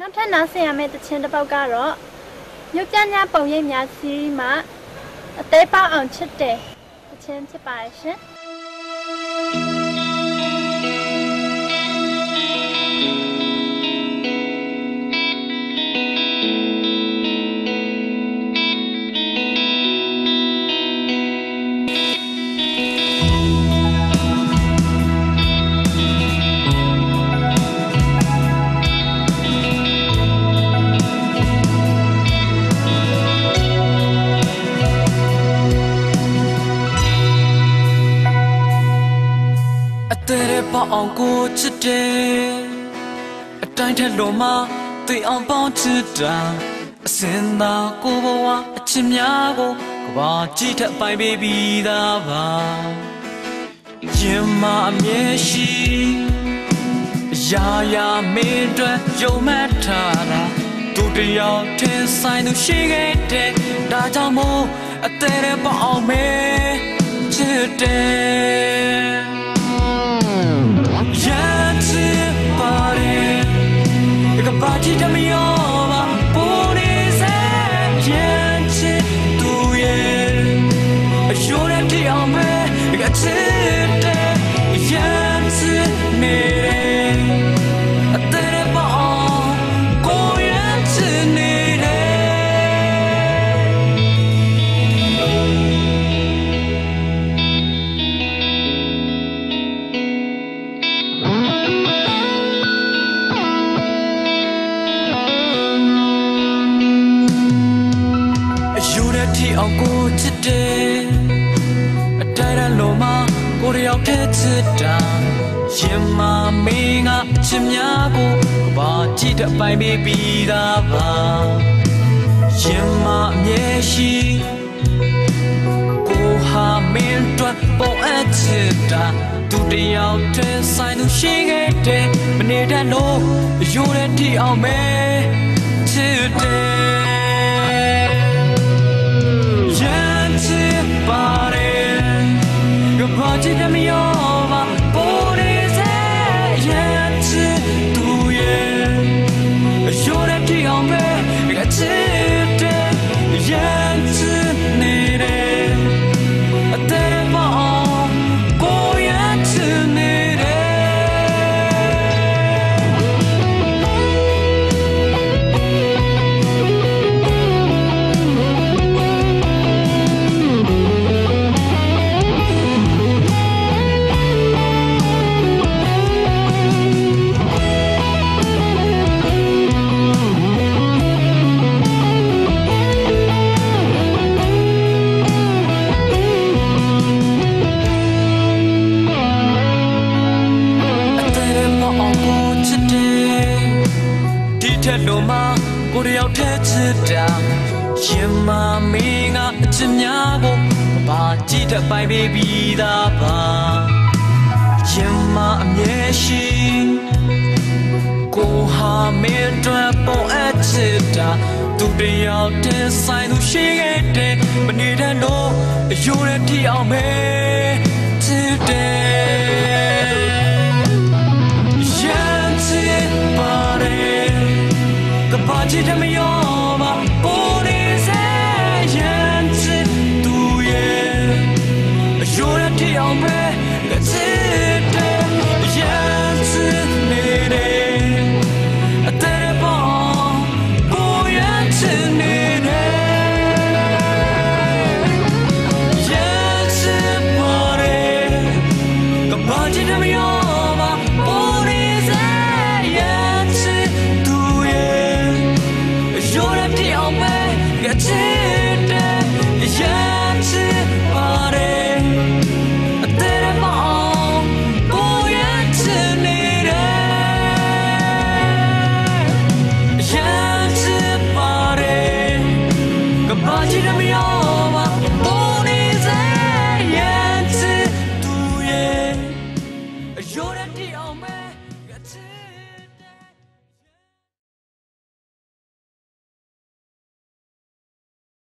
နောက်ထပ်နားဆင်ရမယ့်တခြင်းတစ်ပုဒ်ကတော့မြို့ပြညာပုံရိပ်များစီးရီးမှာအသေးပေါက်အောင်ချစ်တယ်တခြင်းဖြစ်ပါရဲ့ရှင်အောင်ကိုချစ်တယ်အတိုင်းထက်လို့မှသိအောင်ပေါင်းချစ်တာအစင်သာကိုဘဝအချစ်များကိုကဘာကြည့်ထက်ပိုင်ပေးပြီးသားပါရင်မအမြဲရှိရာရာမင်းတွေယုံမှတ်ထားတာသူတယောက်ထင်ဆိုင်သူရှိခဲ့တဲ့ဒါကြောင့်မို့အသေးတဲ့ပေါအောင်မဲချစ်တယ်Party to me over, police and to you. A short empty on me, got it. Yes, me. A terrible, go yet needအောင်ကိုချစ်တယ်အတိုင်းလုံးမကိုရရောက်တဲ့ချစ်တာရင်မမင်းကချစ်များကိုကဘာကြည့်တဲ့ပိုင်ပေးပြီးသားပါရင်မအမြဲရှိကိုဟာမင်းတို့ပုံအပ်ချစ်တာသူတယောက်တည်းဆိုင်သူရှိခဲ့တဲ့မနေတဲ့လို့ရိုးတဲ့တီအောင်မဲချစ်တယ်Party to me over, police and to you. A short empty on me, got it. Yes, need it. A terrible, go yet to need it. Lo ma ko de yauk the chit ta yin ma ming a chit myaa ko ba jit that pai pe bi da ba yin ma a mye shi ko ha min twat pon at chit ta tu de yauk the sai tu shi ke de ma ne that lo yo de thi aung me chit de Party to me